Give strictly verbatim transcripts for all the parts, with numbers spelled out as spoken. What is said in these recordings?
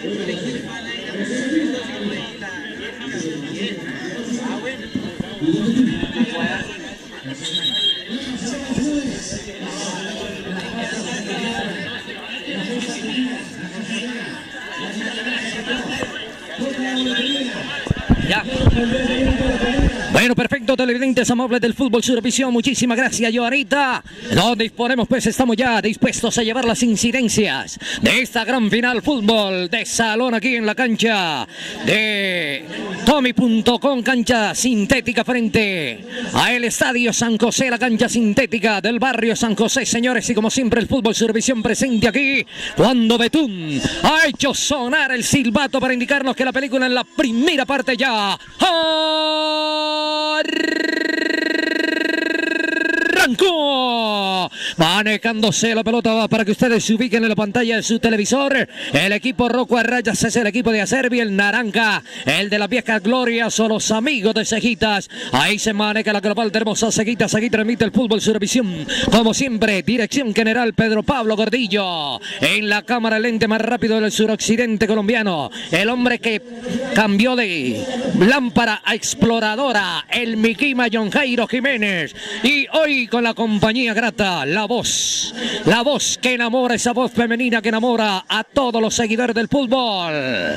Ya. Bueno, perfecto, televidentes amables del Fútbol Survisión, muchísimas gracias, Joanita. Nos disponemos, pues estamos ya dispuestos a llevar las incidencias de esta gran final fútbol de salón aquí en la cancha de Tommy punto com, cancha sintética frente a el Estadio San José, la cancha sintética del barrio San José, señores, y como siempre el Fútbol Survisión presente aquí cuando Betún ha hecho sonar el silbato para indicarnos que la película en la primera parte ya arrancó, manejándose la pelota para que ustedes se ubiquen en la pantalla de su televisor. El equipo rojo a rayas es el equipo de Acerbi, el naranja, el de la vieja gloria son los amigos de Cejitas. Ahí se maneja la global, tenemos a Cejitas, aquí transmite el Fútbol Survisión, como siempre, dirección general Pedro Pablo Gordillo, en la cámara el ente más rápido del suroccidente colombiano, el hombre que cambió de lámpara a exploradora, el Miquima John Jairo Jiménez, y hoy con la compañía grata, la voz, la voz que enamora, esa voz femenina que enamora a todos los seguidores del fútbol.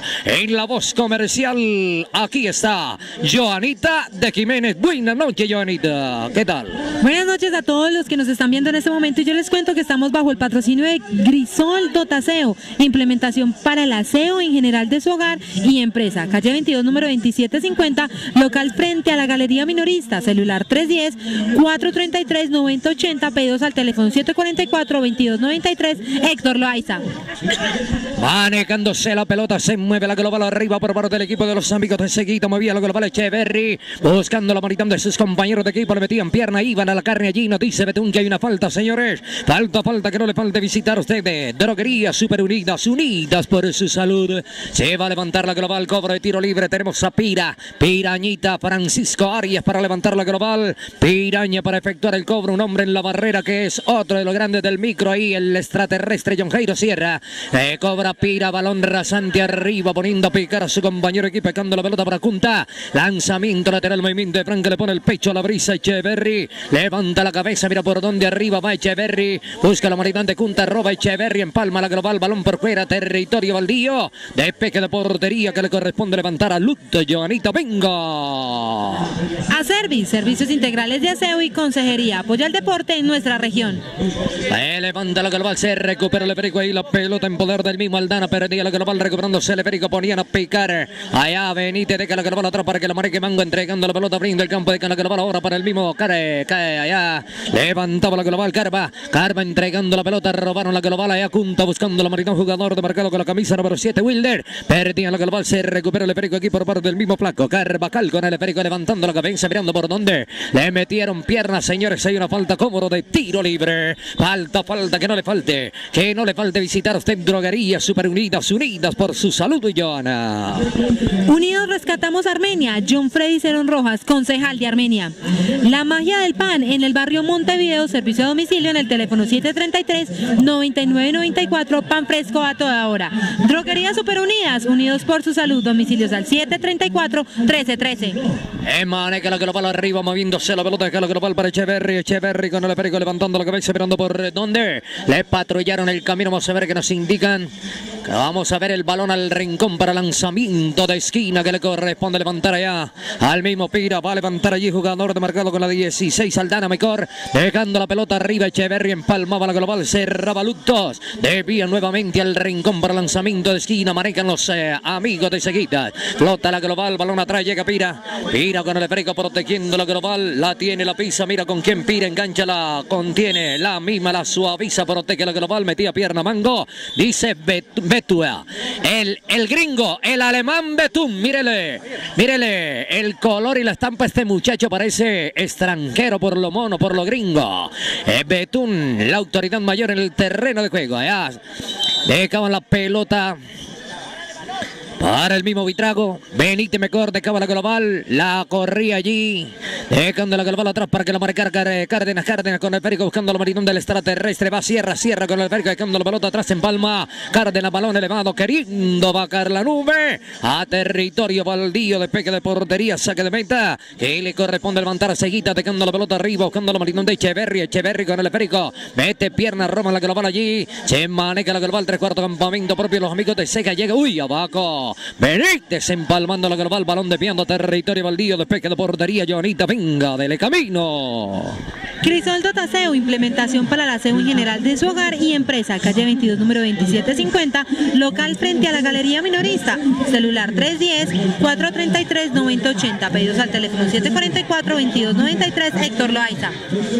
En la voz comercial, aquí está Joanita de Jiménez. Buenas noches, Joanita, ¿qué tal? Buenas noches a todos los que nos están viendo en este momento, y yo les cuento que estamos bajo el patrocinio de Grisol Dotaseo, implementación para el aseo en general de su hogar y empresa, calle veintidós, número veintisiete cincuenta, local frente a la Galería Minorista, celular tres uno cero, cuatro tres tres, nueve cero ocho cero, pedidos al teléfono siete cuatro cuatro, veintidós noventa y tres, Héctor Loaiza. Manejándose la pelota, se mueve la global arriba por parte del equipo de los amigos de Seguita, movía la global Echeverry, buscando la maritán de sus compañeros de equipo, le metían pierna, iban a la carne allí, nos dice Betún que hay una falta, señores, falta, falta, que no le falte visitar ustedes, Droguería Super Unidas, unidas por su salud, se va a levantar la global, cobro de tiro libre, tenemos a Pira, Pirañita, Francisco Arias para levantar la global, Piraña para efectuar el cobro, un hombre en la barrera que es otro de los grandes del micro ahí, el extraterrestre John Jairo Sierra, eh, cobra Pira, balón rasante arriba, poniendo a picar a su compañero equipo, pecando la pelota para Cunta, lanzamiento lateral, movimiento de Franca, le pone el pecho a la brisa, Echeverry, levanta la cabeza, mira por dónde arriba va Echeverry, busca la maritán de Cunta, roba Echeverry, empalma la global, balón por fuera, territorio baldío, despeje de portería que le corresponde levantar a Luto, Joanita, venga. Acerbi, servicios integrales de aseo y consejería, apoya el deporte en nuestra región. Eh, levanta la global, se recupera el Perico ahí, la pelota en poder del mismo Aldana, perdía la global, recuperándose el Perico, ponían a picar, allá Benítez, deja la global atrás para que la maneje Mango, entregando la pelota, brinda el campo, deja la global ahora para el mismo Care, cae allá, levantaba la global, Carva, Carva entregando la pelota, robaron la global, allá Cunta buscando la maritón, jugador de marcado con la camisa número siete, Wilder, perdía la global, se recupera el Perico aquí por parte del mismo Flaco, Carvajal con el Perico levantando la cabeza, mirando por dónde, le metieron piernas, señores, hay una falta cómodo de tiro libre, falta, falta, que no le falte, que no le falte visitar a usted Droguería Super Unidas, unidas por su salud, Joana. Unidos rescatamos Armenia, John Freddy Cerón Rojas, concejal de Armenia. La magia del pan en el barrio Montevideo, servicio a domicilio en el teléfono siete tres tres, nueve nueve nueve cuatro, pan fresco a toda hora. Droguería Super Unidas, unidos por su salud, domicilios al siete tres cuatro, trece trece. Maneja la global arriba, moviéndose la pelota, deja la global para Echeverry, Echeverry con el Perico levantando la cabeza, mirando por dónde, le patrullaron el camino, vamos a ver que nos indican, que vamos a ver el balón al rincón para lanzamiento de esquina que le corresponde levantar allá, al mismo Pira, va a levantar allí jugador de marcado con la dieciséis, Aldana mejor, dejando la pelota arriba, Echeverry empalmaba la global, cerraba Luctos, desvía nuevamente al rincón para lanzamiento de esquina, manejan los eh, amigos de Seguitas, flota la global, balón atrás, llega Pira, Pira con el Perico protegiendo la global, la tiene, la pisa, mira con quién Pira, engancha, la contiene, la misma, la suaviza, protege la global, metía pierna Mango, dice Bet Betua, el, el gringo, el alemán Betún, mírele, mírele, el color y la estampa, este muchacho parece extranjero por lo mono, por lo gringo, eh, Betún, la autoridad mayor en el terreno de juego, allá, dejaban la pelota, para el mismo Vitrago. Benítez mejor dejaba la global, la corría allí, dejando la global atrás para que la marcara Cárdenas. Cárdenas con el esférico buscando la marinón del extraterrestre. Va Sierra, Sierra con el esférico dejando la pelota atrás en palma. Cárdenas, balón elevado, queriendo bajar la nube a territorio baldío, despegue de portería, saque de meta, que le corresponde levantar a Seguita, dejando la pelota arriba, buscando la marinón de Echeverri. Echeverri con el esférico, mete pierna, Roma la global allí, se maneja la global, tres cuartos campamento propio, los amigos de Seca, llega, uy, abajo, Benítez empalmando la global, balón desviando territorio baldío, despegue de portería, Jonita, venga, dele camino. Crisol Dotaseo, implementación para el aseo en general de su hogar y empresa, calle veintidós, número veintisiete cincuenta, local frente a la Galería Minorista, celular tres diez, cuatro treinta y tres, noventa ochenta, pedidos al teléfono siete cuarenta y cuatro, veintidós noventa y tres, Héctor Loaiza.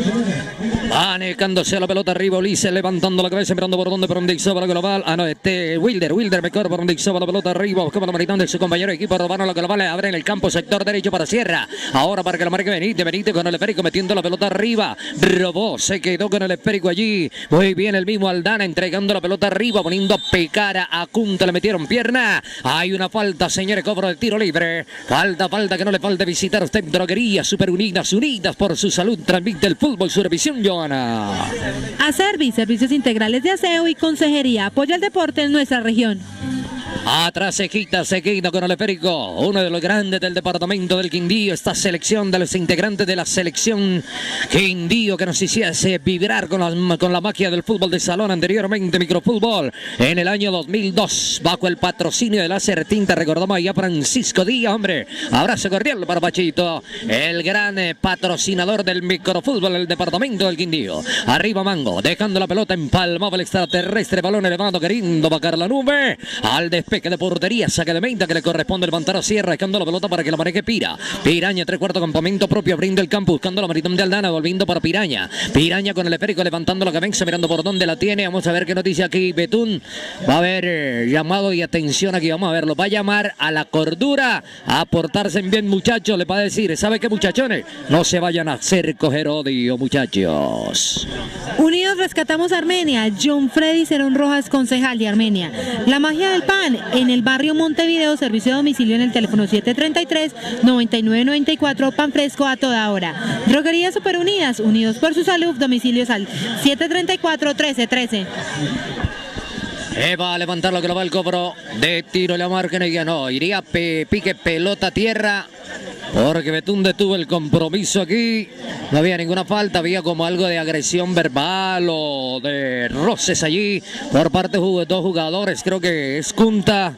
Manejándose a la pelota arriba, Ulises levantando la cabeza, mirando por donde, por donde hizo la global, ah no, este, Wilder, Wilder mejor por donde hizo la pelota arriba, buscaba la maritón de su compañero de equipo, robaron la global, abre en el campo, sector derecho para Sierra, ahora para que la marque Benítez, Benítez con el esférico metiendo la pelota arriba, robó, se quedó con el esférico allí, muy bien el mismo Aldana entregando la pelota arriba, poniendo a picar a Cunta, le metieron pierna, hay una falta, señores, cobro de tiro libre, falta, falta, que no le falte visitar usted Droguería Super Unidas, unidas por su salud, transmite el fútbol, Survisión, Joana. Acervi, servicios integrales de aseo y consejería, apoya el deporte en nuestra región. Atrás Sequita, Sequita con el esférico, uno de los grandes del departamento del Quindío, esta selección de los integrantes de la selección Quindío que nos hiciese vibrar con la, con la magia del fútbol de salón anteriormente, microfútbol, en el año dos mil dos, bajo el patrocinio de Láser Tinta, recordamos ahí a Francisco Díaz, hombre, abrazo cordial para Pachito, el gran eh, patrocinador del microfútbol del departamento del Quindío, arriba Mango, dejando la pelota empalmado el extraterrestre, balón elevado, queriendo bajar la nube, al despegue de portería, saque de meta que le corresponde levantar a Sierra, dejando la pelota para que la maneje Pira. Piraña, tres cuartos campamento propio, abriendo el campo, buscando la maritón de Aldana, volviendo para Piraña. Piraña con el esférico, levantando la cabeza, mirando por dónde la tiene. Vamos a ver qué nos dice aquí Betún. Va a haber eh, llamado y atención aquí, vamos a verlo. Va a llamar a la cordura, a portarse bien, muchachos. Le va a decir, ¿sabe qué, muchachones? No se vayan a hacer coger odio, muchachos. Unidos rescatamos a Armenia. John Freddy Cerón Rojas, concejal de Armenia. La magia del pan en el barrio Montevideo, servicio de domicilio en el teléfono siete treinta y tres, noventa y nueve noventa y cuatro, pan fresco a toda hora. Droguería Super Unidas, unidos por su salud, domicilios al siete treinta y cuatro, trece trece. Eh, va a levantar lo que lo va el cobro de tiro, la marca y no, iría pe, pique pelota tierra. Porque Betún detuvo el compromiso aquí. No había ninguna falta, había como algo de agresión verbal o de roces allí por parte de dos jugadores. Creo que es Cunta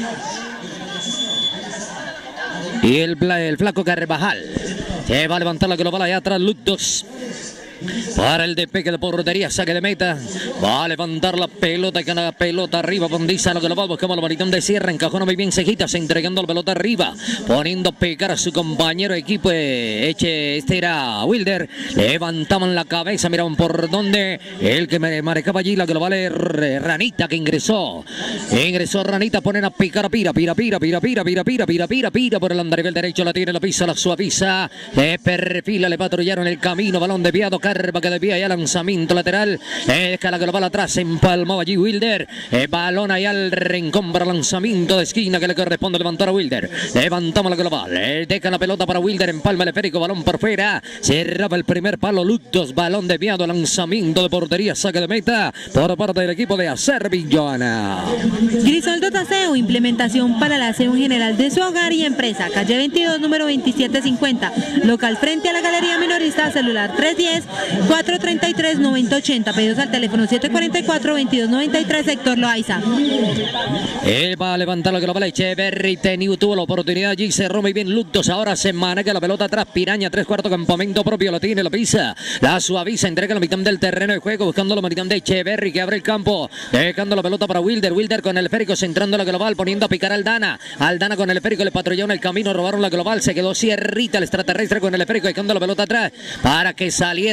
y el, el flaco Carvajal. Se va a levantar la global allá atrás, Luctos. Para el despegue de portería, saque de meta. Va a levantar la pelota, y gana la pelota arriba. Bondiza lo que lo va, buscamos la maritón de Sierra. Encajona muy bien Cejitas, entregando la pelota arriba. Poniendo a pegar a su compañero de equipo. Eche, este era Wilder. Levantaban la cabeza, miraban por dónde. El que me marcaba allí, la que lo vale Ranita, que ingresó. Ingresó Ranita, ponen a picar a Pira, Pira, Pira, Pira, Pira, Pira, Pira, Pira, Pira, Pira. Por el andarivel derecho la tiene, la pisa, la suaviza. Le perfila, le patrullaron el camino. Balón desviado, Carva que desvía ya lanzamiento lateral. Eh, deja la global atrás, empalmó allí Wilder. Eh, balón ahí al rincón para lanzamiento de esquina que le corresponde levantar a Wilder. Levantamos la global. Eh, deja la pelota para Wilder, empalma el esférico, balón por fuera. Cerraba el primer palo, Luctos, balón desviado, lanzamiento de portería, saque de meta por parte del equipo de Acervi, Joana. Crisol Dotaseo, implementación para el aseo en general de su hogar y empresa, calle veintidós, número veintisiete cincuenta, local frente a la Galería Minorista, celular tres diez, cuatro treinta y tres, noventa ochenta, pedidos al teléfono siete cuarenta y cuatro, veintidós noventa y tres, Héctor Loaiza. Él va a levantar la global, Echeverri tenido, tuvo la oportunidad allí, cerró muy bien Luctos, ahora se maneja la pelota atrás, Piraña, tres cuartos campamento propio, lo tiene, la pisa, la suaviza, entrega la mitad del terreno de juego, buscando la mitad de Echeverri que abre el campo, dejando la pelota para Wilder, Wilder con el esférico, centrando la global, poniendo a picar a Aldana, Aldana con el esférico, le patrullaron el camino, robaron la global, se quedó Sierrita, el extraterrestre con el esférico, dejando la pelota atrás, para que saliera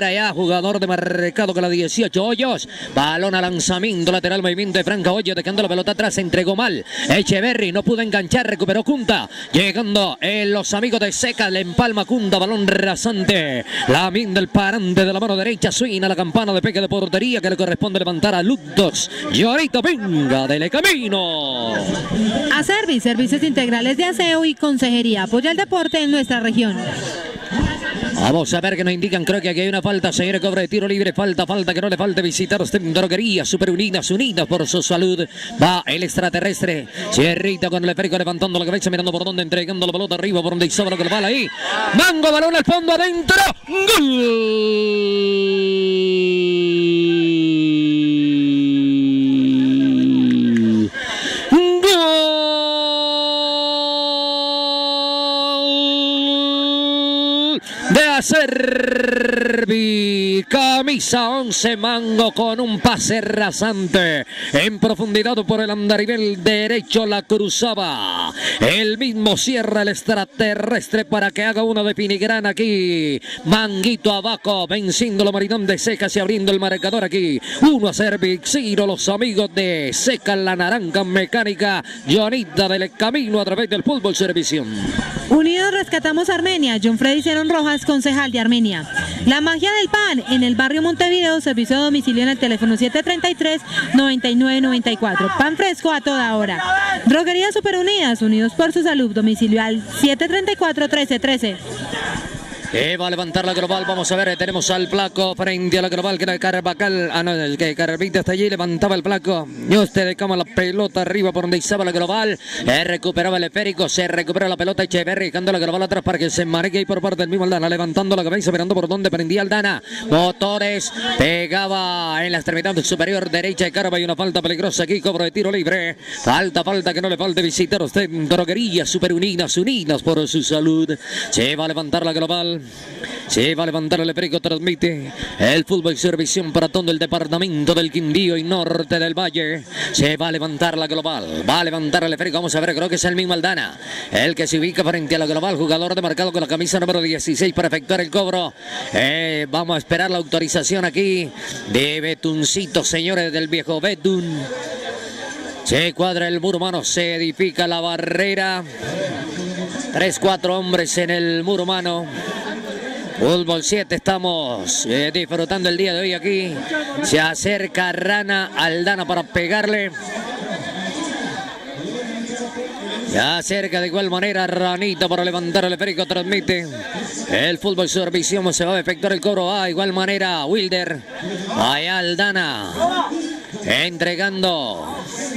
allá, jugador de marcado con la dieciocho, Hoyos. Balón a lanzamiento lateral, movimiento de Franca Hoyos, dejando la pelota atrás, entregó mal. Echeverry no pudo enganchar, recuperó Cunta. Llegando eh, los amigos de Seca, le empalma Cunta, balón rasante. La min del parante de la mano derecha, suena la campana de peque de portería que le corresponde levantar a Luctos. Llorito venga del camino. A Service, servicios integrales de aseo y consejería. Apoya el deporte en nuestra región. Vamos a ver que nos indican, creo que aquí hay una falta, señor, cobra de tiro libre, falta, falta, que no le falte visitar usted droguería, Super Unidas, unidas por su salud. Va el extraterrestre, Cierrita con el esférico levantando la cabeza, mirando por donde, entregando la pelota arriba, por donde hizo lo que le vale ahí. Mango, balón al fondo, adentro, gol de Acerbi, camisa once, Mango con un pase rasante en profundidad por el andarivel derecho, la cruzaba, el mismo cierra el extraterrestre para que haga una de filigrana aquí. Manguito abajo, venciéndolo Maridón de Secas y abriendo el marcador aquí, uno a Acerbi. Ciro, los amigos de Seca, la naranja mecánica, Jonita del camino a través del Fútbol Servición. Unidos rescatamos Armenia. John Freddy Cerón Rojas, concejal de Armenia. La magia del pan en el barrio Montevideo, servicio de domicilio en el teléfono siete treinta y tres, noventa y nueve noventa y cuatro. Pan fresco a toda hora. Droguería Super Unidas, unidos por su salud, domicilio al siete treinta y cuatro, trece trece. Eh, va a levantar la global, vamos a ver, tenemos al Flaco frente a la global, que era Carvacal, ah no, el que Carvita está allí, levantaba el Flaco, y usted de cama la pelota arriba por donde izaba la global, eh, recuperaba el esférico, se recupera la pelota Echeverry, dejando la global atrás para que se maneje ahí por parte del mismo Aldana, levantando la cabeza, mirando por donde prendía Aldana, Motores, pegaba en la extremidad superior derecha de Carva y una falta peligrosa aquí, cobro de tiro libre, falta, falta, que no le falte visitar usted, droguería Super Unidas, unidas por su salud, se va a levantar la global. Se va a levantar el esférico, transmite el Fútbol Servición para todo el departamento del Quindío y norte del Valle. Se va a levantar la global, va a levantar el esférico, vamos a ver, creo que es el mismo Aldana, el que se ubica frente a la global, jugador de marcado con la camisa número dieciséis para efectuar el cobro. Eh, vamos a esperar la autorización aquí de Betuncito, señores del viejo Betun. Se cuadra el muro humano, se edifica la barrera. Tres, cuatro hombres en el muro humano. Fútbol siete, estamos eh, disfrutando el día de hoy aquí. Se acerca Rana Aldana para pegarle. Se acerca de igual manera Ranita para levantar el esférico, transmite el Fútbol Servición, se va a efectuar el cobro. A igual manera Wilder, allá Aldana, entregando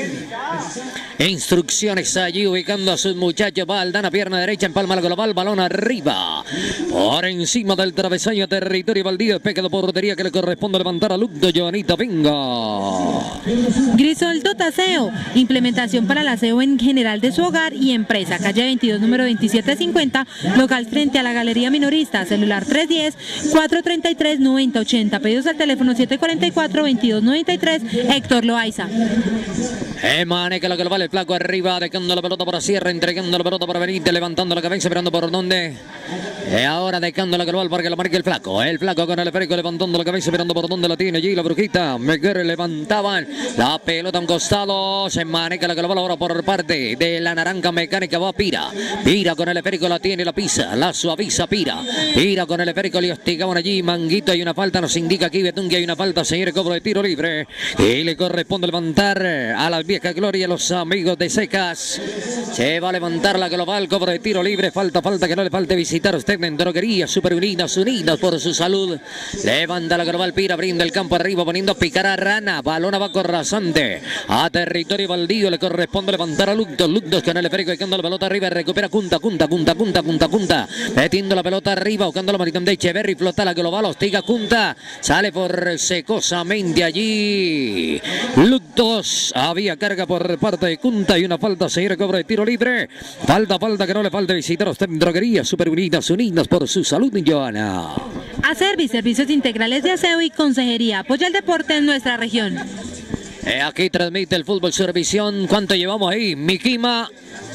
instrucciones allí, ubicando a sus muchachos. Va Aldana, pierna derecha, empalma la global, balón arriba, por encima del travesaño, territorio baldío, pecado portería que le corresponde levantar a Lucdo. Joanita, venga. Grisol Dotaseo, implementación para el aseo en general de su hogar y empresa. Calle veintidós, número veintisiete cincuenta, local frente a la Galería Minorista, celular tres uno cero, cuatro tres tres, nueve cero ocho cero, pedidos al teléfono siete cuatro cuatro, veintidós noventa y tres, Héctor Loaiza. Emane que lo que lo vale el Flaco arriba, dejando la pelota para Sierra, entregando la pelota para Benítez, levantando la cabeza, esperando por dónde. Y ahora dejando la global para que la marque el Flaco. El Flaco con el esférico levantando la cabeza, esperando por dónde la tiene allí la brujita. Meguer levantaban la pelota a un costado. Se maneja la global ahora por parte de la naranja mecánica. Va Pira. Pira con el esférico la tiene, la pisa, la suaviza Pira. Pira con el esférico, le hostigaban allí. Manguito, hay una falta, nos indica aquí Betún que hay una falta, señor, cobro de tiro libre. Y le corresponde levantar a la vieja gloria, los amigos de Secas. Se va a levantar la global, cobro de tiro libre. Falta, falta, que no le falte visitar usted en droguería Super Unidas, unidas por su salud. Levanta la global, Pira abriendo el campo arriba, poniendo picar a Rana. Balón abajo rasante a territorio baldío, le corresponde levantar a Lucdos. Lucdos con el esférico, dejando la pelota arriba, recupera Cunta, Cunta, Cunta, Cunta, Cunta, Cunta, metiendo la pelota arriba, buscando la maritón de Echeverry, flota la global, hostiga Cunta, sale por secosamente allí Lucdos. Había carga por parte de Cunta y una falta, señor, cobro de tiro libre. Falta, falta, que no le falte visitar a usted en droguería Super Unidas, unidas por su salud, Joana. A Service, servicios integrales de aseo y consejería. Apoya el deporte en nuestra región. Eh, aquí transmite el Fútbol Servición. ¿Cuánto llevamos ahí? Miquima,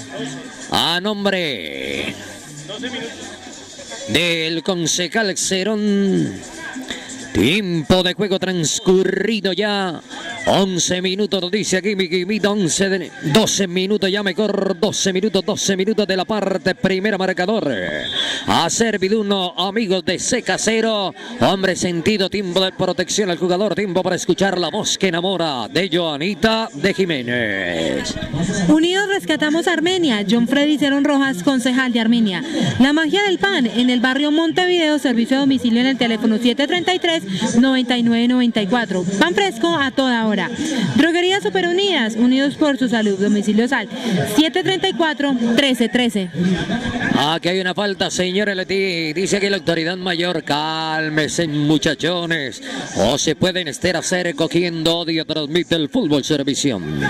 a nombre del concejal Cerón, Tiempo de juego transcurrido ya. once minutos, nos dice aquí mi quimita. once de, doce minutos ya mejor. doce minutos, doce minutos de la parte primera marcador. A servido uno, amigos de Seca cero. Hombre sentido, tiempo de protección al jugador. Tiempo para escuchar la voz que enamora de Joanita de Jiménez. Unidos rescatamos Armenia. John Freddy Cerón Rojas, concejal de Armenia. La magia del pan en el barrio Montevideo. Servicio a domicilio en el teléfono siete treinta y tres, noventa y nueve noventa y cuatro. Pan fresco a toda hora. Droguería Super Unidas, unidos por su salud. Domicilio Sal siete treinta y cuatro, trece trece. Aquí hay una falta, señores. Dice que la autoridad mayor, cálmese, muchachones, o se pueden estar hacer cogiendo odio. Transmite el fútbol Servición.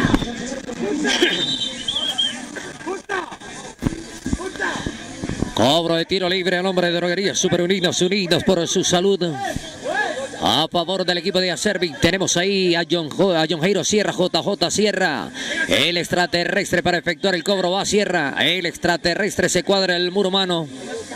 Cobro de tiro libre al hombre de Droguería Super Unidas, unidos por su salud. A favor del equipo de Acerbi tenemos ahí a John, a John Jairo Sierra, J J Sierra. El extraterrestre para efectuar el cobro va a Sierra. El extraterrestre se cuadra el muro humano.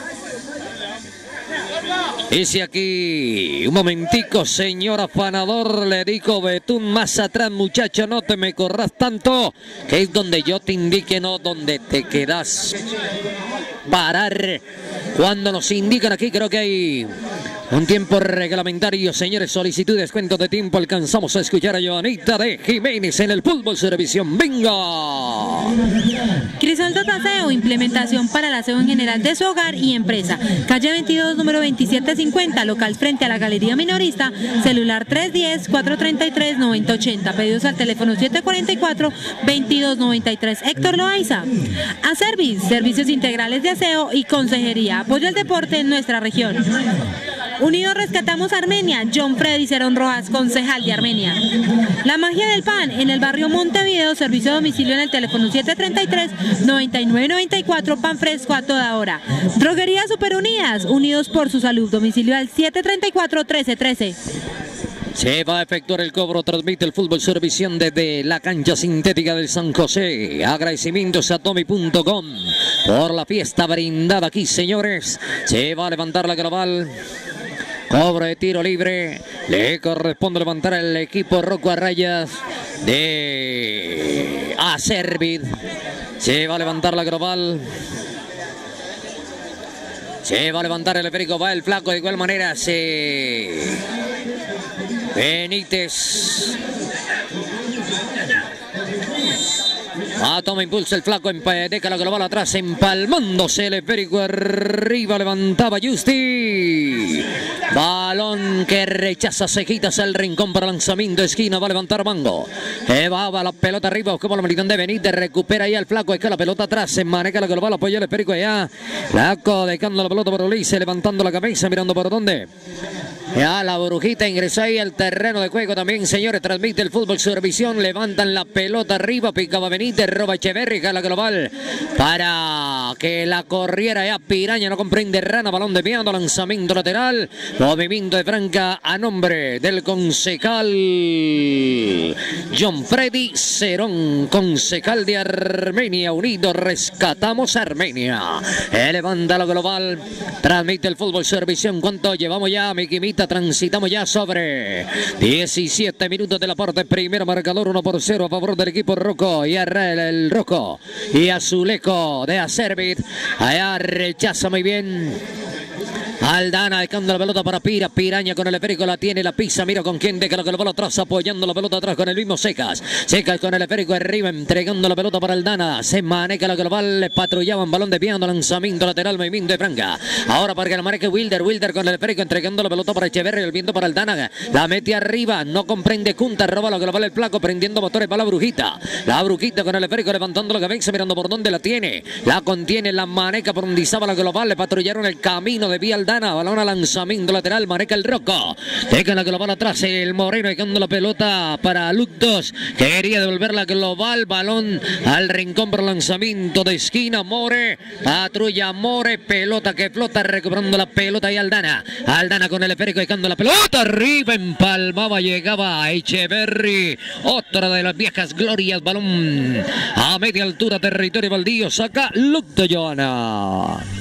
Dice aquí, un momentico, señor afanador, le digo Betún más atrás, muchacho, no te me corras tanto, que es donde yo te indique, no donde te quedas. Parar. Cuando nos indican aquí, creo que hay un tiempo reglamentario, señores. Solicitud de descuento de tiempo. Alcanzamos a escuchar a Joanita de Jiménez en el fútbol Servición. ¡Venga! Crisol Totaseo, implementación para el aseo en general de su hogar y empresa. Calle veintidós, número veintisiete cincuenta, local frente a la Galería Minorista. Celular tres diez, cuatro treinta y tres, noventa ochenta. Pedidos al teléfono siete cuarenta y cuatro, veintidós noventa y tres. Héctor Loaiza. Acervis, servicios integrales de aseo y consejería. Apoyo al deporte en nuestra región. Unidos rescatamos Armenia. John Freddy Cerón Rojas, concejal de Armenia. La magia del pan en el barrio Montevideo. Servicio a domicilio en el teléfono siete treinta y tres, noventa y nueve noventa y cuatro. Pan fresco a toda hora. Droguería Super Unidas, unidos por su salud. Domicilio al siete treinta y cuatro, trece trece. Se va a efectuar el cobro, transmite el fútbol Servición desde la cancha sintética del San José. Agradecimientos a Tommy punto com por la fiesta brindada aquí, señores. Se va a levantar la global. Cobro de tiro libre. Le corresponde levantar el equipo Rocco Arrayas de Acervid. Se va a levantar la global. Se va a levantar el esférico. Va el flaco de igual manera. Se... Benítez. Ah, toma impulso el flaco, deja la global atrás, empalmándose el esférico arriba, levantaba Justi. Balón que rechaza Cejitas al rincón para lanzamiento, esquina, va a levantar Mango. Evaba la pelota arriba, como la militante de Benítez, recupera ahí al flaco, deja la pelota atrás, se maneja la global, apoya el esférico allá. Flaco dejando la pelota por Ulises, levantando la cabeza, mirando por dónde. Ya la Brujita ingresó ahí al terreno de juego también, señores. Transmite el fútbol Servición. Levantan la pelota arriba. Picaba Benítez, roba Echeverri, la global para que la corriera ya Piraña. No comprende Rana. Balón desviado. Lanzamiento lateral. Movimiento de Franca a nombre del concejal John Freddy Cerón, concejal de Armenia. Unido rescatamos Armenia. Eh, levanta la global. Transmite el fútbol Servición. ¿Cuánto llevamos ya, mi quimita? Transitamos ya sobre diecisiete minutos de la parte primera, marcador uno por cero a favor del equipo Rocco y Arrael el Rocco y Azuleco de Acervid. Allá rechaza muy bien Aldana, dejando la pelota para Pira. Piraña con el esférico, la tiene, la pisa. Mira con quién deja la pelota atrás, apoyando la pelota atrás con el mismo Secas. Secas con el esférico arriba, entregando la pelota para Aldana. Se maneja la global, le patrullaban, balón desviando, lanzamiento lateral, movimiento de Franca. Ahora para que la maneje Wilder. Wilder con el esférico, entregando la pelota para Echeverri, el viento para Aldana. La mete arriba, no comprende Junta, roba la global el flaco, prendiendo motores para la Brujita. La Brujita con el esférico, levantando la cabeza, mirando por dónde la tiene. La contiene, la maneja por donde estaba la global, le patrullaron el camino de vía Aldana. Balón a lanzamiento lateral, maneja el Rocco. Deja la global atrás, el Moreno dejando la pelota para Luctos. Quería devolver la global, balón al rincón por lanzamiento de esquina. More, patrulla More, pelota que flota, recuperando la pelota y Aldana. Aldana con el esférico dejando la pelota arriba, empalmaba, llegaba Echeverri. Otra de las viejas glorias, balón a media altura, territorio baldío, saca Lucto Joana.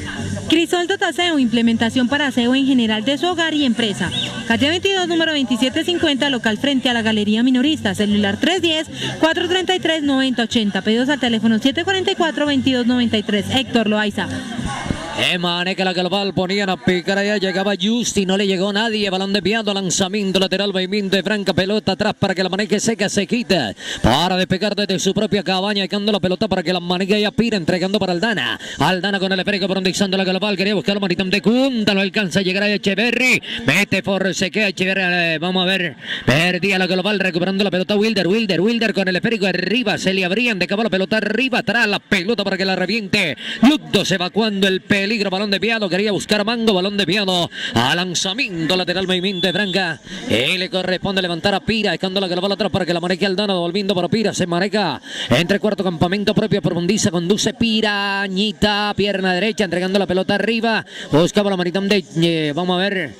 Grisol Totaseo, implementación para aseo en general de su hogar y empresa. Calle veintidós, número veintisiete cincuenta, local frente a la Galería Minorista. Celular tres uno cero, cuatro tres tres, nueve cero ocho cero. Pedidos al teléfono siete cuatro cuatro, veintidós noventa y tres. Héctor Loaiza. Emane que la global ponían a picar allá, llegaba Justi, no le llegó nadie, balón desviado, lanzamiento lateral, movimiento de franca, pelota atrás para que la maneje seca, se quita, para despegar desde su propia cabaña, dejando la pelota para que la maneje y aspira, entregando para Aldana, Aldana con el esférico, profundizando la global, quería buscar la manita de punta, no alcanza a llegar a Echeverry, mete por sequea Echeverry, eh, vamos a ver, perdía la global, recuperando la pelota, Wilder, Wilder, Wilder con el esférico arriba, se le abrían, dejaba la pelota arriba, atrás la pelota para que la reviente, Ludo se evacuando el peligro, balón desviado, quería buscar a Mango, balón desviado, a lanzamiento lateral, movimiento de franca, y le corresponde levantar a Pira, dejando la global atrás para que la maneje Aldana, volviendo para Pira, se maneja entre cuarto campamento propio, profundiza, conduce Pirañita, pierna derecha, entregando la pelota arriba, buscaba la manita de, eh, vamos a ver,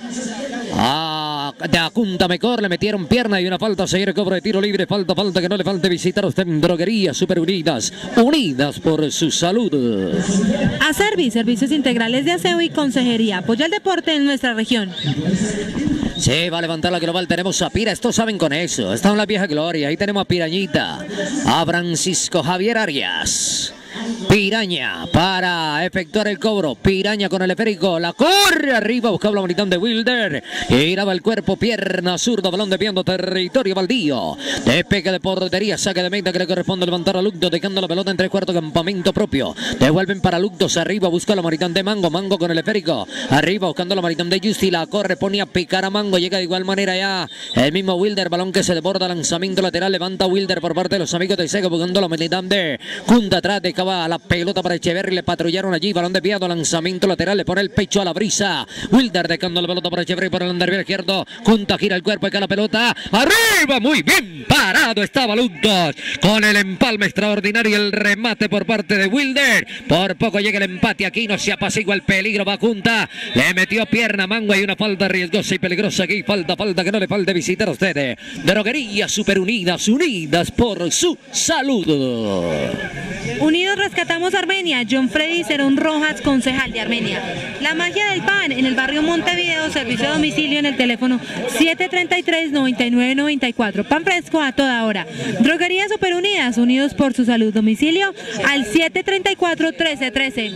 a, de Acunta mejor, le metieron pierna y una falta, seguir cobro de tiro libre, falta, falta, que no le falte visitar a usted en Droguerías Super Unidas, unidas por su salud. A Service, servicios integrales de aseo y consejería, apoya el deporte en nuestra región. Sí, va a levantar la global, tenemos a Pira, estos saben con eso, está en la vieja gloria, ahí tenemos a Pirañita, a Francisco Javier Arias. Piraña para efectuar el cobro, Piraña con el esférico, la corre arriba, buscaba la manitón de Wilder, giraba el cuerpo, pierna zurda, balón desviando, territorio baldío, despegue de portería, saque de meta que le corresponde levantar a Lucdo, dejando la pelota entre cuarto, campamento propio, devuelven para Lucdos, arriba, busca la manitón de Mango, Mango con el esférico, arriba buscando la manitón de Justi, la corre, pone a picar a Mango, llega de igual manera ya, el mismo Wilder, balón que se desborda, lanzamiento lateral, levanta Wilder por parte de los amigos de Sega, buscando la manitón de Junta atrás, de a la pelota para Echeverry, le patrullaron allí, balón desviado, lanzamiento lateral, le pone el pecho a la brisa, Wilder dejando la pelota para Echeverry por el undervier izquierdo, Junta gira el cuerpo, acá la pelota, arriba, muy bien parado estaba Lucdos, con el empalme extraordinario, el remate por parte de Wilder, por poco llega el empate, aquí no se apacigua el peligro, va Junta, le metió pierna, Mango, hay una falta riesgosa y peligrosa aquí, falta, falta, que no le falte visitar a ustedes, Droguerías Super Unidas, unidas por su salud. Unidos rescatamos Armenia. John Freddy Cerón Rojas, concejal de Armenia. La magia del pan en el barrio Montevideo, servicio a domicilio en el teléfono siete tres tres, nueve nueve nueve cuatro. Pan fresco a toda hora. Droguerías Super Unidas, unidos por su salud. Domicilio al siete tres cuatro, trece trece.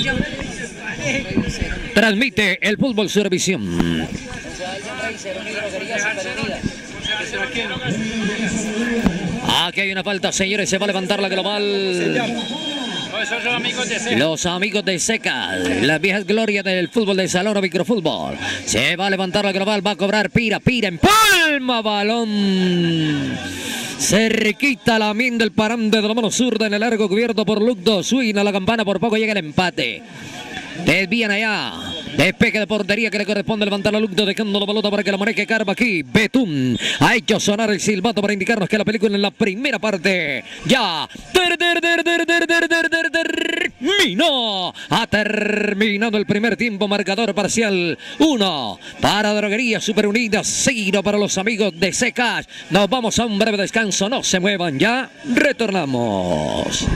Transmite el fútbol Survisión. Aquí hay una falta, señores, se va a levantar la global. Los amigos de Seca, las viejas glorias del fútbol de salón o microfútbol. Se va a levantar la global, va a cobrar Pira, Pira en palma, balón. Cerquita la min del parante de la mano zurda en el largo cubierto por Lucdo. Suina la campana, por poco llega el empate. Desvían allá. Despegue de portería que le corresponde levantar la Lucdo, dejando la pelota para que la maneje Carva aquí. Betún ha hecho sonar el silbato para indicarnos que la película en la primera parte ya terminó. Ha terminado el primer tiempo, marcador parcial uno para Droguerías Super Unidas, cero para los amigos de Secas. Nos vamos a un breve descanso, no se muevan, ya retornamos.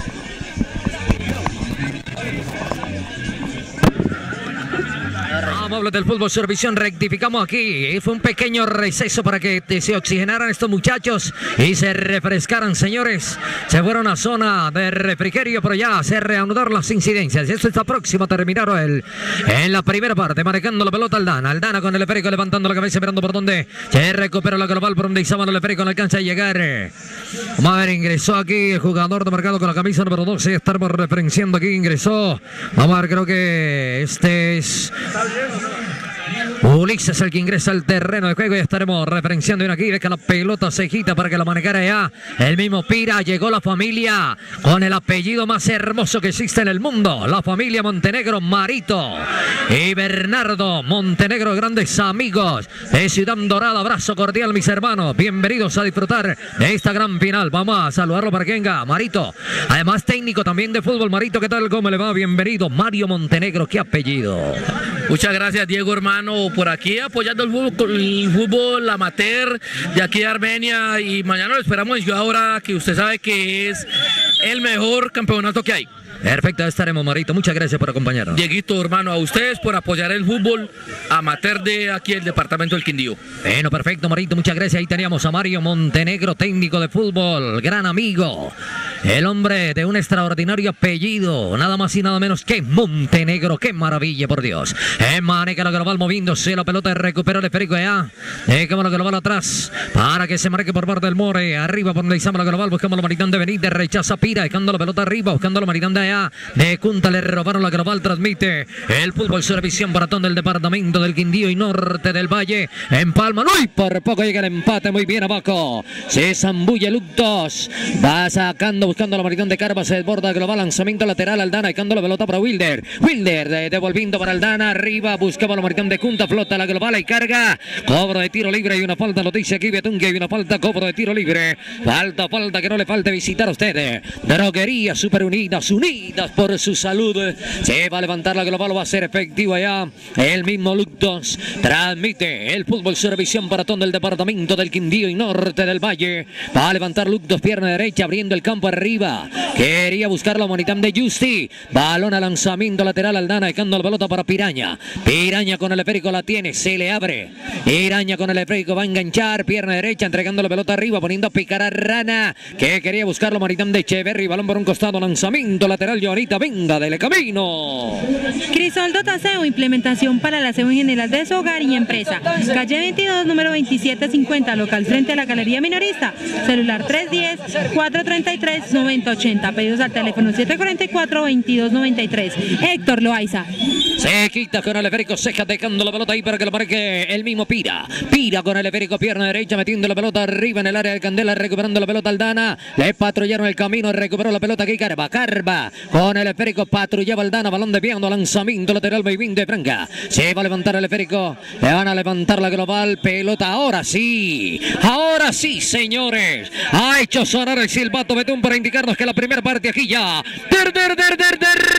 Amables del fútbol Survisión, rectificamos aquí. Fue un pequeño receso para que se oxigenaran estos muchachos y se refrescaran, señores. Se fueron a zona de refrigerio, pero ya se reanudaron las incidencias. Esto está próximo a terminar el, en la primera parte, marcando la pelota Aldana. Aldana con el esférico, levantando la cabeza, esperando por donde se recupera la global, por donde Izaman el esférico no alcanza a llegar. Vamos a ver, ingresó aquí el jugador de marcado con la camisa número doce. Estamos referenciando aquí, ingresó. Vamos a ver, creo que este es Ulises el que ingresa al terreno de juego y estaremos referenciando bien aquí. Deja la pelota cejita para que la manejara ya el mismo Pira. Llegó la familia con el apellido más hermoso que existe en el mundo, la familia Montenegro, Marito y Bernardo Montenegro, grandes amigos de Ciudad Dorada. Abrazo cordial, mis hermanos, bienvenidos a disfrutar de esta gran final. Vamos a saludarlo para que venga Marito, además técnico también de fútbol. Marito, ¿qué tal? ¿Cómo le va? Bienvenido. Mario Montenegro, qué apellido. Muchas gracias, Diego, hermano, por aquí apoyando el fútbol, el fútbol amateur de aquí de Armenia, y mañana lo esperamos en Ciudad Dorada, que usted sabe que es el mejor campeonato que hay. Perfecto, estaremos, Marito. Muchas gracias por acompañarnos. Dieguito, hermano, a ustedes por apoyar el fútbol amateur de aquí el departamento del Quindío. Bueno, perfecto, Marito. Muchas gracias. Ahí teníamos a Mario Montenegro, técnico de fútbol, gran amigo. El hombre de un extraordinario apellido, nada más y nada menos que Montenegro. ¡Qué maravilla, por Dios! Es Maneca lo que lo va moviéndose, la pelota recupera el esférico ya. Dejamos lo que lo va atrás para que se marque por parte del More. Arriba por Leizama lo que lo va, buscamos la Maritán de Benítez, rechaza Pira, dejando la pelota arriba, buscando la Maritán de allá. De Cunta le robaron la que lo va, transmite el fútbol Surevisión Baratón del departamento del Quindío y norte del Valle. En Palma, no, y por poco llega el empate, muy bien abajo. Se zambulle Luctos, va sacando, buscando la Maritán de Carva, se desborda que lo va, lanzamiento lateral Aldana, dejando la pelota para Wilder. Wilder de, devolviendo para Aldana, arriba, buscaba la Maritán de Cunta, flota la global y carga. Cobro de tiro libre y una falta, noticia aquí Betungue, hay una falta, cobro de tiro libre. Falta, falta, que no le falte visitar a ustedes. Droguería Super Unidas, unidas por su salud. Se va a levantar la global, va a ser efectivo allá. El mismo Luctos transmite el fútbol Surevisión Baratón del departamento del Quindío y norte del Valle. Va a levantar Luctos, pierna derecha, abriendo el campo arriba. Quería buscar la Maritán de Justi. Balón a lanzamiento lateral Aldana, dejando la pelota para Piraña. Piraña con el esférico la tiene, se le abre. Piraña con el esférico va a enganchar, pierna derecha, entregando la pelota arriba, poniendo a picar a Rana, que quería buscar la Maritán de Echeverri. Balón por un costado, lanzamiento lateral, Joanita, venga, dele camino. Crisol Dotaseo, implementación para el aseo en general de su hogar y empresa. Calle veintidós, número veintisiete cincuenta, local frente a la Galería Minorista. Celular tres diez, cuatro treinta y tres, noventa ochenta. Pedidos al teléfono siete cuarenta y cuatro, veintidós noventa y tres. Héctor Loaiza. Se quita con el esférico, Ceja dejando la pelota ahí para que lo marque el mismo Pira. Pira con el esférico, pierna derecha, metiendo la pelota arriba en el área de Candela, recuperando la pelota Aldana. Le patrullaron el camino, recuperó la pelota aquí Carva. Carva con el esférico, patrullaba Aldana, balón de piano, lanzamiento lateral, Beivín de Franca. Se va a levantar el esférico, le van a levantar la global, pelota, ahora sí, ahora sí, señores. Ha hecho sonar el silbato Betún para indicarnos que la primera parte aquí ya ter, ter, ter, ter,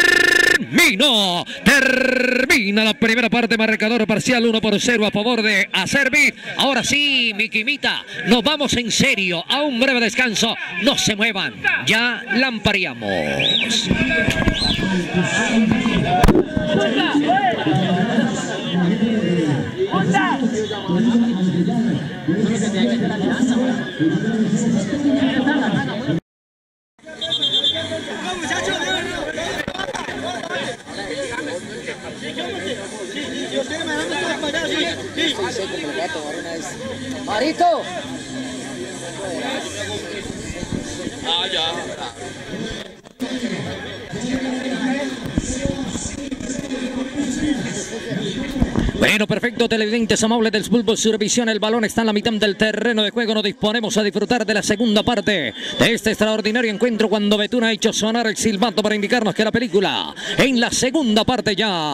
terminó. Termina la primera parte, marcador parcial uno por cero a favor de Acerbi. Ahora sí, mi Quimita, nos vamos en serio a un breve descanso. No se muevan, ya lamparíamos. Marito. Ah, ya. Bueno, perfecto, televidentes amables del fútbol Surevisión, el balón está en la mitad del terreno de juego, nos disponemos a disfrutar de la segunda parte de este extraordinario encuentro cuando Betún ha hecho sonar el silbato para indicarnos que la película en la segunda parte ya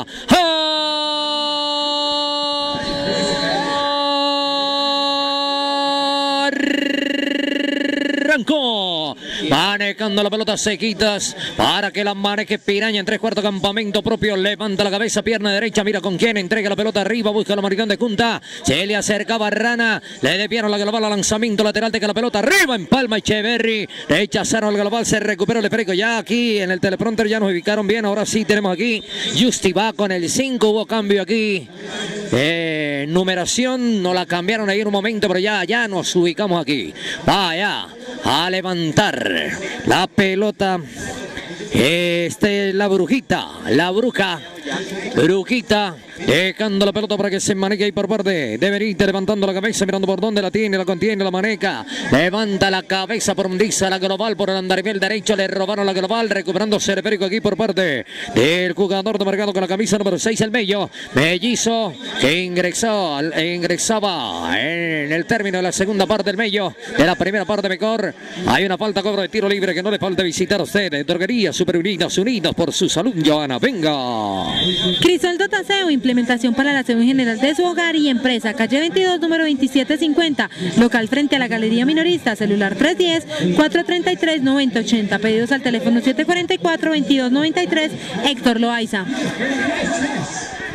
arrancó. Manejando la pelota Sequitas para que la maneje Piraña en tres cuartos, campamento propio, levanta la cabeza, pierna derecha, mira con quién, entrega la pelota arriba, busca la Maritán de Cunta, se le acercaba Rana, le desviaron la global, lanzamiento lateral, de que la pelota arriba en Palma Echeverri, rechazaron el global, se recuperó el esférico, ya aquí en el teleprompter ya nos ubicaron bien, ahora sí tenemos aquí, Justi va con el cinco, hubo cambio aquí, eh, numeración, no la cambiaron ahí en un momento, pero ya, ya nos ubicamos aquí, vaya a levantar la pelota. Este es la brujita, la bruja, brujita, dejando la pelota para que se maneje ahí por parte de Benítez, levantando la cabeza, mirando por dónde la tiene, la contiene, la maneja, levanta la cabeza por Mundiza, la global por el andarivel derecho, le robaron la global, recuperando Cervérico aquí por parte del jugador de marcado con la camisa número seis, el Mello, Mellizo, que ingresó, ingresaba en el término de la segunda parte del Mello, de la primera parte mejor, hay una falta, cobro de tiro libre, que no le falte visitar a usted, Droguería Super Unidas, unidos por su salud, Joana, venga. Crisol Dotaseo, implementación para el aseo en general de su hogar y empresa. Calle veintidós, número veintisiete cincuenta, local frente a la Galería Minorista. Celular tres diez, cuatro treinta y tres, noventa ochenta. Pedidos al teléfono siete cuarenta y cuatro, veintidós noventa y tres. Héctor Loaiza.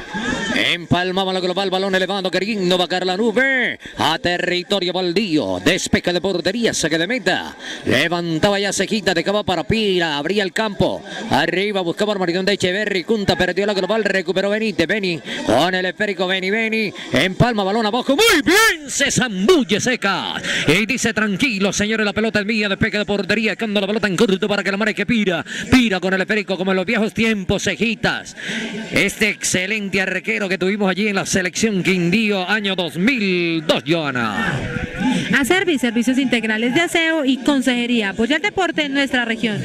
Empalmaba la global, balón elevado, queriendo bajar la nube a territorio baldío. Despeje de portería, saque de meta. Levantaba ya Cejita, dejaba para Pira, abría el campo. Arriba buscaba el maridón de Echeverri. Cunta perdió la global, recuperó Benítez. Beni con el esférico, Beni, Beni. Empalma, balón abajo. Muy bien, se zambulle Seca. Y dice tranquilo, señores, la pelota es mía. Despeje de portería, dejando la pelota en corto para que la marque Pira. Pira con el esférico como en los viejos tiempos, Cejitas. Este excelente arquero que tuvimos allí en la selección Quindío año dos mil dos, Joana. Acervi, servicios integrales de aseo y consejería. Apoya el deporte en nuestra región.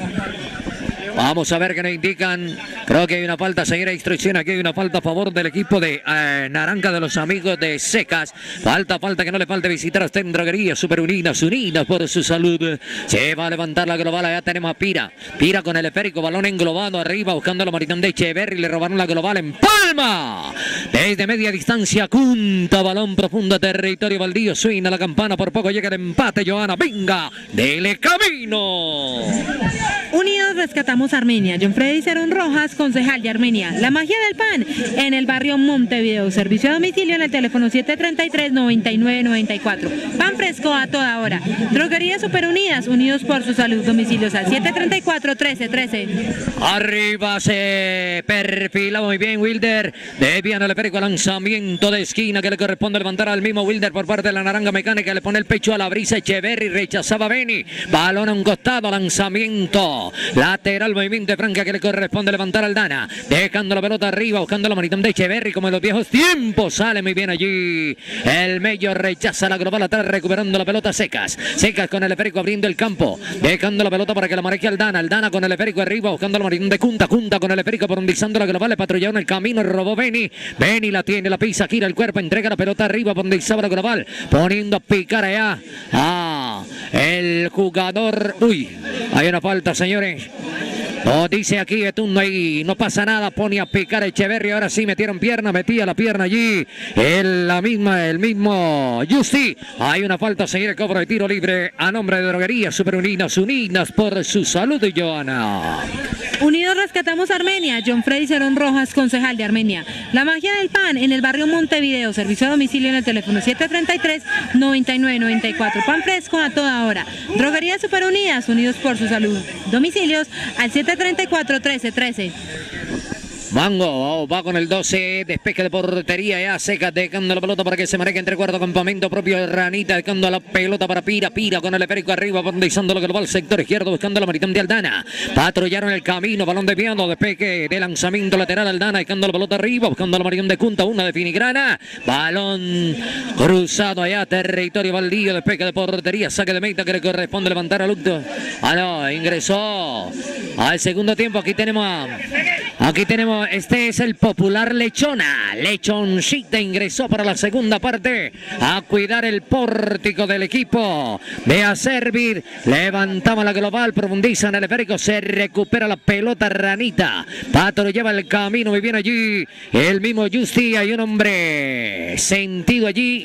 Vamos a ver qué nos indican. Creo que hay una falta, señora instrucción. Aquí hay una falta a favor del equipo de eh, Naranja de los amigos de Secas. Falta, falta, que no le falte visitar a usted en Droguería Super Unidas, unidas por su salud. Se va a levantar la global. Allá tenemos a Pira. Pira con el esférico, balón englobado arriba, buscando la maritón de Echeverri. Le robaron la global en palma. Desde media distancia, Cunta, balón profundo, territorio baldío. Suena la campana, por poco llega el empate, Joana. Venga, dele camino. Unidos rescatamos Armenia. John Freddy Cerón Rojas, concejal de Armenia. La magia del pan en el barrio Montevideo. Servicio a domicilio en el teléfono siete treinta y tres, noventa y nueve noventa y cuatro. Pan fresco a toda hora. Droguería Super Unidas, unidos por su salud. Domicilios al siete treinta y cuatro, trece trece. Arriba se perfila muy bien Wilder. Desvían el esférico, lanzamiento de esquina que le corresponde levantar al mismo Wilder por parte de la Naranja Mecánica. Le pone el pecho a la brisa Echeverri. Rechazaba Beni. Balón a un costado, lanzamiento lateral, movimiento de franca que le corresponde levantar al Dana, dejando la pelota arriba, buscando la maritón de Echeverri como en los viejos tiempos. Sale muy bien allí el Mello, rechaza la global atrás, recuperando la pelota. Secas, Secas con el esférico abriendo el campo, dejando la pelota para que la marque al Dana, al Dana con el esférico arriba, buscando la maritón de Cunta, Cunta con el esférico profundizando la global, le patrullaron el camino, robó Beni, Beni la tiene, la pisa, gira el cuerpo, entrega la pelota arriba, profundizaba la global, poniendo a picar allá a el jugador. Uy, hay una falta, señores. No, dice aquí Betundo ahí, no pasa nada, pone a picar Echeverri. Ahora sí metieron pierna, metía la pierna allí. El, la misma, el mismo Justi. Hay una falta, seguir el cobro de tiro libre a nombre de Droguería Super Unidas, unidas por su salud, Joana. Unidos rescatamos Armenia. John Freddy Cerón Rojas, concejal de Armenia. La magia del pan en el barrio Montevideo. Servicio a domicilio en el teléfono siete treinta y tres, noventa y nueve noventa y cuatro. Pan fresco a toda hora. Droguería Super Unidas, unidos por su salud. Domicilios al siete treinta y cuatro, trece trece. Mango oh, va con el doce, despeje de portería ya Seca, dejando la pelota para que se maneje entre cuarto, campamento propio de Ranita, dejando la pelota para Pira, Pira con el esférico arriba, profundizando lo que va al sector izquierdo, buscando la maritón de Aldana, patrullaron el camino, balón desviando, despeje de lanzamiento lateral Aldana, dejando la pelota arriba, buscando la maritón de Cunta, una de filigrana, balón cruzado allá, territorio baldío, despeje de portería, saque de meta que le corresponde levantar a Lucto, ah no, ingresó al segundo tiempo, aquí tenemos, aquí tenemos este es el popular Lechona. Lechoncita ingresó para la segunda parte a cuidar el pórtico del equipo de Acervir. Levantaba la global, profundiza en el esférico, se recupera la pelota Ranita. Pato lo lleva el camino muy bien allí. El mismo Justi, hay un hombre sentido allí.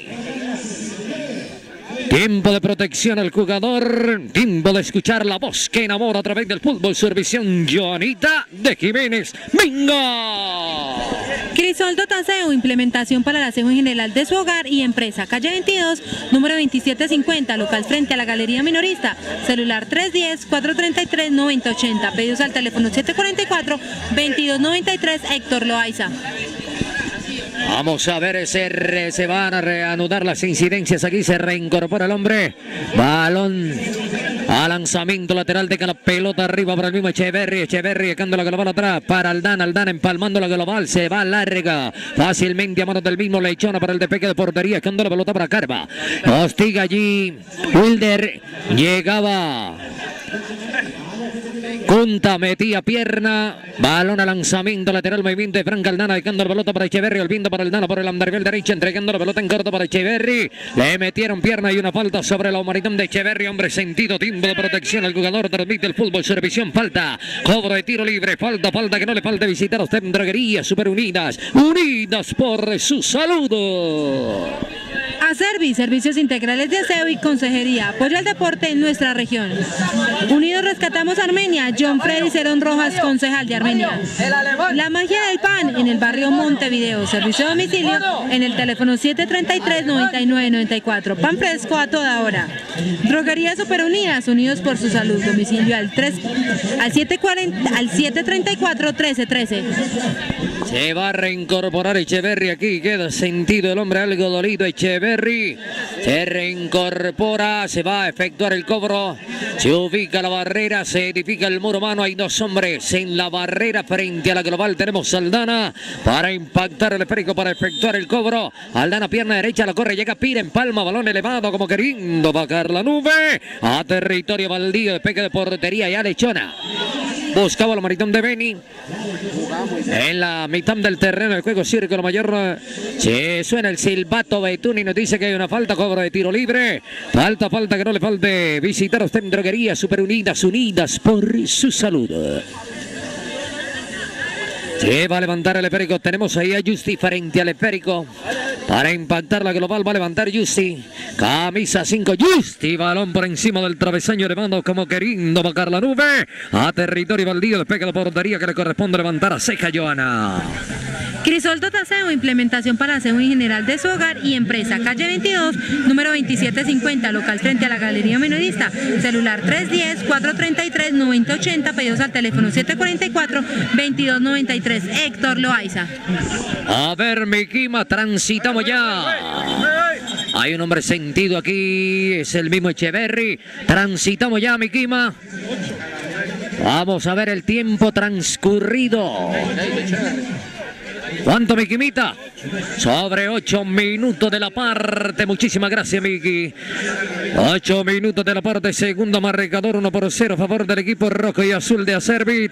Tiempo de protección al jugador, tiempo de escuchar la voz que enamora a través del fútbol. Servición Joanita de Jiménez. ¡Venga! Crisol Dotaseo, implementación para el aseo en general de su hogar y empresa. Calle veintidós, número veintisiete cincuenta, local frente a la Galería Minorista. Celular tres uno cero, cuatro tres tres, nueve cero ocho cero. Pedidos al teléfono siete cuatro cuatro, veintidós noventa y tres, Héctor Loaiza. Vamos a ver, se, se van a reanudar las incidencias. Aquí se reincorpora el hombre. Balón a lanzamiento lateral, deja la pelota arriba para el mismo Echeverri. Echeverri dejando la global atrás para Aldana. Aldana empalmando la global, se va larga fácilmente a manos del mismo Lechona para el despegue de portería, dejando la pelota para Carva. Hostiga allí Wilder, llegaba Cunta, metía pierna, balón a lanzamiento lateral, movimiento de Franca Aldana, dejando la pelota para Echeverri, olvindo para Aldana por el andarivel derecho, entregando la pelota en corto para Echeverri, le metieron pierna y una falta sobre la humanidad de Echeverri, hombre sentido, tiempo de protección, el jugador transmite el fútbol, servición, falta, cobro de tiro libre, falta, falta, que no le falte visitar a usted en Droguería Super Unidas, unidas por su salud. Acervi, servicios integrales de aseo y consejería, apoyo al deporte en nuestra región. Unidos Rescatamos Armenia, John Freddy Cerón Rojas, concejal de Armenia. La Magia del Pan en el barrio Montevideo, servicio de domicilio en el teléfono siete treinta y tres, noventa y nueve noventa y cuatro, pan fresco a toda hora. Droguería Superunidas, unidos por su salud, domicilio al, tres, al, siete cuarenta, al siete treinta y cuatro, trece trece. Se va a reincorporar Echeverri aquí, queda sentido el hombre algo dolido. Echeverri se reincorpora, se va a efectuar el cobro, se ubica la barrera, se edifica el muro humano, hay dos hombres en la barrera frente a la global, tenemos a Aldana para impactar el esférico, para efectuar el cobro. Aldana pierna derecha, la corre, llega Pira en palma, balón elevado como queriendo bajar la nube a territorio baldío, despegue de portería y a Lechona. Buscaba la maritón de Beni en la mitad del terreno del juego, círculo mayor. Se suena el silbato Betuni, nos dice que hay una falta, cobro de tiro libre. Falta, falta, que no le falte visitar a usted en Droguería Superunidas, unidas por su salud. Se va a levantar el esférico, tenemos ahí a Justi frente al esférico para impactar la global, va a levantar Justi, camisa cinco, Justi, balón por encima del travesaño elevando como queriendo bajar la nube a territorio baldío, despegue de portería que le corresponde levantar a Ceja Joana. Crisol Totaseo, implementación para aseo en general de su hogar y empresa, calle veintidós, número veintisiete cincuenta, local frente a la Galería Minorista, celular tres diez, cuatro treinta y tres, noventa ochenta, pedidos al teléfono siete cuarenta y cuatro, veintidós noventa y tres, Héctor Loaiza. A ver, mi Quima, transitamos ya. Hay un hombre sentido aquí, es el mismo Echeverri, transitamos ya, mi Quima. Vamos a ver el tiempo transcurrido. ¿Cuánto, mi Quimita? Sobre ocho minutos de la parte. Muchísimas gracias, Miki. Ocho minutos de la parte. Segundo marcador, uno por cero a favor del equipo rojo y azul de Acervit.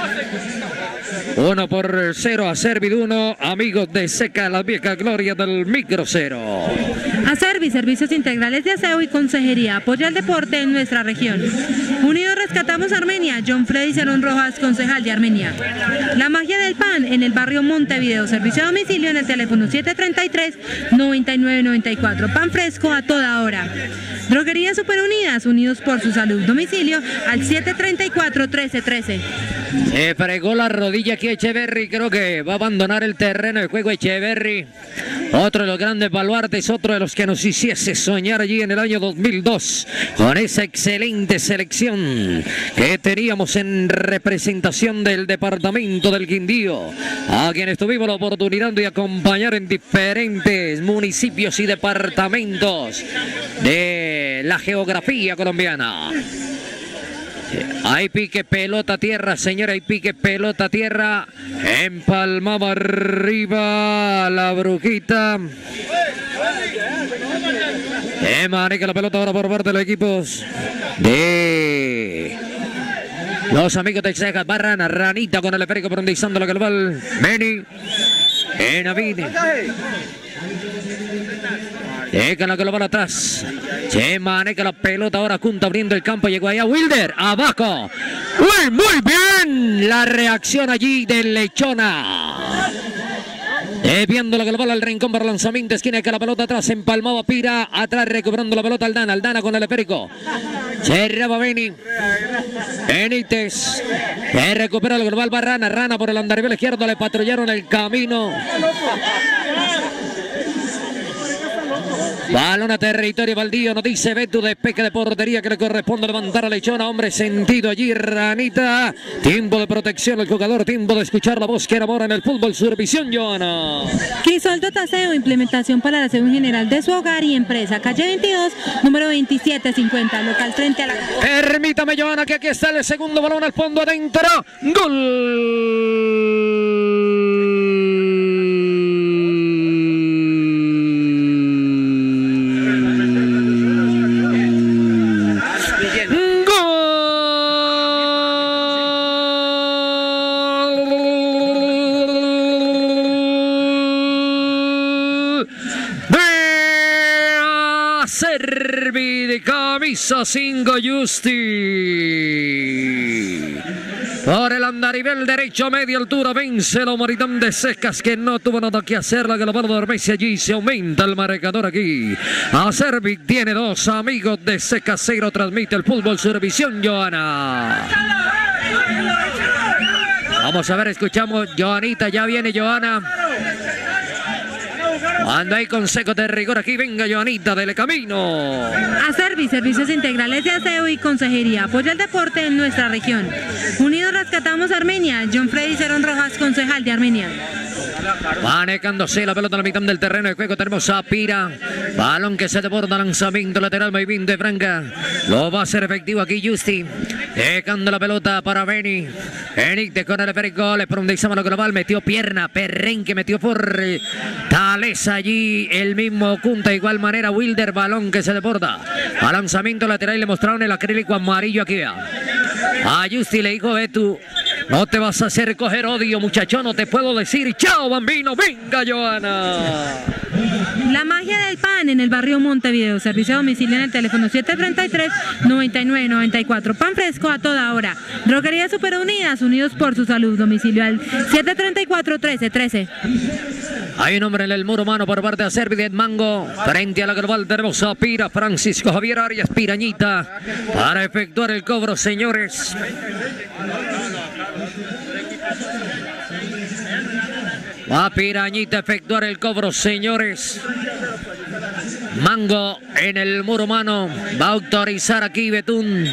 Uno por cero, Acervit uno. Amigos de Seca, la vieja gloria del micro cero. Acervi, servicios integrales de aseo y consejería, apoyo al deporte en nuestra región. Unidos Rescatamos Armenia, John Freddy Cerón Rojas, concejal de Armenia. La Magia del Pan en el barrio Montevideo, servicio de domicilio en el teléfono siete treinta y tres, noventa y nueve noventa y cuatro, pan fresco a toda hora. Droguería Superunidas, unidos por su salud, domicilio al siete treinta y cuatro, trece trece. Se fregó la rodilla aquí Echeverri, creo que va a abandonar el terreno de juego Echeverri. Otro de los grandes baluartes, otro de los que nos hiciese soñar allí en el año dos mil dos, con esa excelente selección que teníamos en representación del departamento del Quindío, a quienes tuvimos la oportunidad de acompañar en diferentes municipios y departamentos de la geografía colombiana. Hay pique, pelota, tierra, señora, hay pique, pelota, tierra. Empalmaba arriba la brujita. Eh, maneja la pelota ahora por parte de los equipos de los amigos de Cejas. Barran, Ranita con el esférico profundizando la global. Beni, Enavide. Deja la global atrás. Se maneja la pelota ahora, Junta abriendo el campo. Llegó allá Wilder, abajo. Uy, muy bien la reacción allí de Lechona. Desviando la global al rincón para lanzamiento. Esquina que la pelota atrás. Empalmaba Pira. Atrás recuperando la pelota Aldana. Aldana con el esférico. Cerraba Beni. Benítez. Que recupera la global. Va Rana. Rana por el andarivel izquierdo. Le patrullaron el camino. Balón a territorio baldío, nos dice Beto, despeje de portería que le corresponde levantar a Lechona. Hombre sentido allí, Ranita. Tiempo de protección al jugador, tiempo de escuchar la voz que enamora en el fútbol. Survisión, Joana. Crisol Totaseo, implementación para el aseo en general de su hogar y empresa. Calle veintidós, número veintisiete cincuenta, local frente a la... Permítame, Joana, que aquí está el segundo balón al fondo adentro. Gol. Acervi de camisa cinco, Justi. Por el andarivel derecho a media altura vence el Maritán de Secas, que no tuvo nada que hacer. La Global Dormece allí, se aumenta el marcador aquí. Acerbi tiene dos, Amigos de Secas cero, transmite el fútbol Servición, Joana. Vamos a ver, escuchamos Joanita, ya viene Joana. Anda ahí con seco de rigor, aquí venga Joanita del camino. Acerbi, servicios integrales de aseo y consejería, apoya el deporte en nuestra región. Unidos rescatamos Armenia, John Freddy Cerón Rojas, concejal de Armenia. Manejándose la pelota en la mitad del terreno de juego, tenemos a Pira. Balón que se desborda, lanzamiento lateral, muy bien de Franca. Lo va a hacer efectivo aquí Justi. Dejando la pelota para Beni. Enic de con el Perico, le profundiza mano global, metió pierna, Perrenque metió por Tales allí, el mismo Cunta, de igual manera Wilder, balón que se desborda. A lanzamiento lateral, le mostraron el acrílico amarillo aquí. A Justi le dijo, ve tú, no te vas a hacer coger odio, muchacho, no te puedo decir chao, bambino, venga, Joana. La magia del pan en el barrio Montevideo, servicio a domicilio en el teléfono siete treinta y tres, noventa y nueve noventa y cuatro, pan fresco a toda hora. Droguería Super Unidas, unidos por su salud, domicilio al siete treinta y cuatro, trece trece. Hay un hombre en el muro mano por parte de Acerbi de Mango. Frente a la global tenemos a Pira, Francisco Javier Arias Pirañita, para efectuar el cobro, señores. Va Pirañita a efectuar el cobro, señores. Mango en el muro mano. Va a autorizar aquí Betún.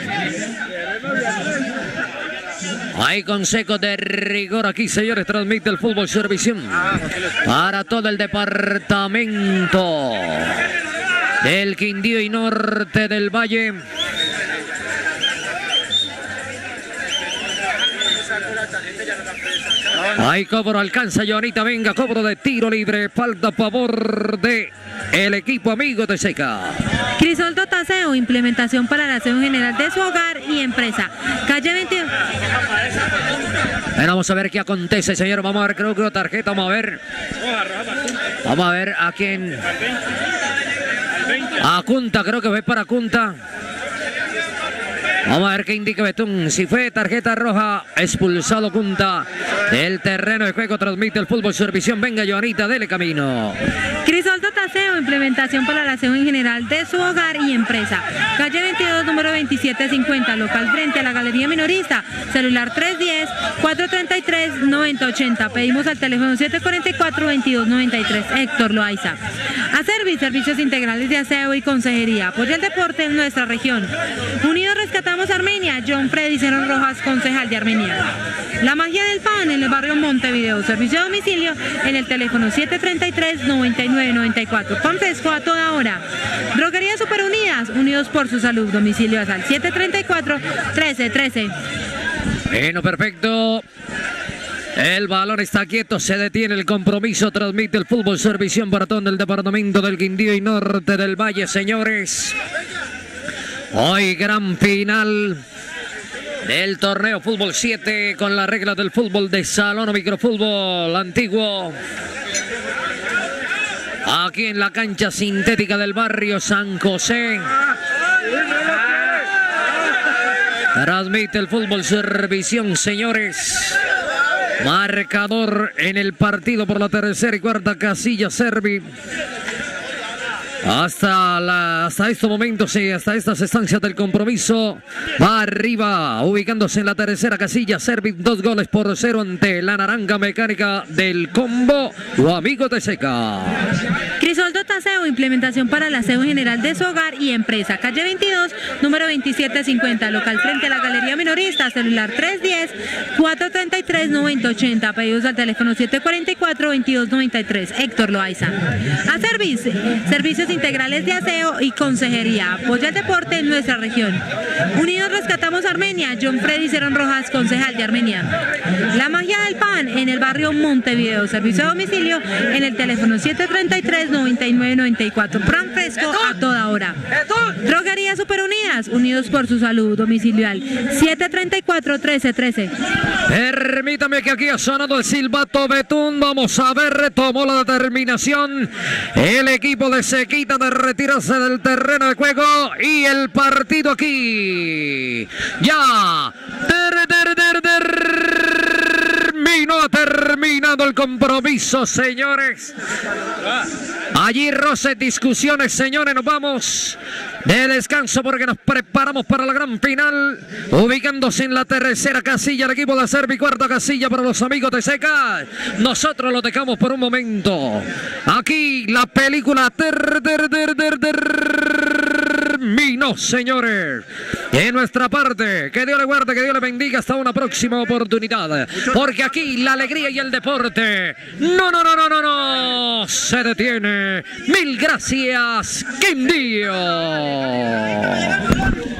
Ahí con seco de rigor aquí, señores, transmite el fútbol Servición para todo el departamento del Quindío y norte del Valle. Ahí cobro, alcanza Joanita, venga, cobro de tiro libre, falta a favor de el equipo Amigos de Seca. Crisol Taseo, implementación para el aseo general de su hogar y empresa. Calle veintidós. Bueno, vamos a ver qué acontece, señor. Vamos a ver, creo que tarjeta, vamos a ver. Vamos a ver a quién. A Cunta, creo que fue para Cunta. Vamos a ver qué indica Betún. Si fue tarjeta roja, expulsado Cunta del terreno de juego. Transmite el fútbol Servición. Venga, Joanita, dele camino. Crisol Taseo, implementación para el aseo en general de su hogar y empresa. Calle veintidós, número veintisiete cincuenta, local frente a la Galería Minorista. Celular tres diez, cuatro treinta y tres, noventa ochenta. Pedimos al teléfono siete cuarenta y cuatro, veintidós noventa y tres. Héctor Loaiza. Acerbi, servicios integrales de aseo y consejería. Apoya el deporte en nuestra región. Unidos rescatamos Armenia. John Freddy Cerón Rojas, concejal de Armenia. La magia del pan en el barrio Montevideo. Servicio a domicilio en el teléfono siete treinta y tres, noventa y nueve noventa y cuatro. Pan fresco a toda hora. Droguería Super Unidas, unidos por su salud. Domicilio al siete treinta y cuatro, trece trece. Bueno, perfecto. El balón está quieto, se detiene el compromiso, transmite el fútbol Servición para todo el departamento del Quindío y norte del Valle, señores. Hoy gran final del torneo Fútbol siete con las reglas del fútbol de salón o microfútbol antiguo. Aquí en la cancha sintética del barrio San José. Transmite el fútbol Servición, señores. Marcador en el partido por la tercera y cuarta casilla, Acerbi. Hasta, la, hasta estos momentos, sí, hasta estas estancias del compromiso, va arriba, ubicándose en la tercera casilla, Acerbi, dos goles por cero ante la Naranja Mecánica del Combo o Amigos de Seca. Crisol Taseo, implementación para el aseo general de su hogar y empresa. Calle veintidós, número veintisiete cincuenta, local frente a la Galería Minorista. Celular tres diez, cuatro treinta y tres, noventa ochenta. Pedidos al teléfono siete cuarenta y cuatro, veintidós noventa y tres. Héctor Loaiza. Acerbi, servicios integrales de aseo y consejería. Apoya el deporte en nuestra región. Unidos rescatamos Armenia. John Freddy Cerón Rojas, concejal de Armenia. La magia del pan en el barrio Montevideo. Servicio a domicilio en el teléfono siete treinta y tres, noventa y y nueve noventa y cuatro. Pan fresco a toda hora. Droguería Super Unidas, unidos por su salud. Domicilial siete treinta y cuatro, trece trece. Permítame que aquí ha sonado el silbato Betún. Vamos a ver, tomó la determinación el equipo de Sequita de retirarse del terreno de juego y el partido aquí ya ter, ter, ter, terminó, ha terminado el compromiso, señores. Allí roces, discusiones, señores, nos vamos de descanso porque nos preparamos para la gran final, ubicándose en la tercera casilla el equipo de Servi, cuarta casilla para los amigos de Seca. Nosotros lo dejamos por un momento. Aquí la película ter, ter, ter, ter, terminó, señores. De nuestra parte, que Dios le guarde, que Dios le bendiga, hasta una próxima oportunidad, porque aquí la alegría y el deporte no, no, no, no, no, no se detiene. Mil gracias, Quindío.